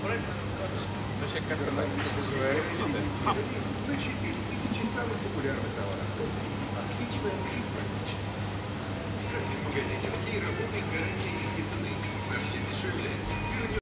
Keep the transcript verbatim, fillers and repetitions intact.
Вообще, кажется, так живая. На четыре тысячи самых популярных товаров. Отлично, жить практично. Как и в магазине «Окей» работает гарантия низкой цены. Нашли дешевле. Вернем.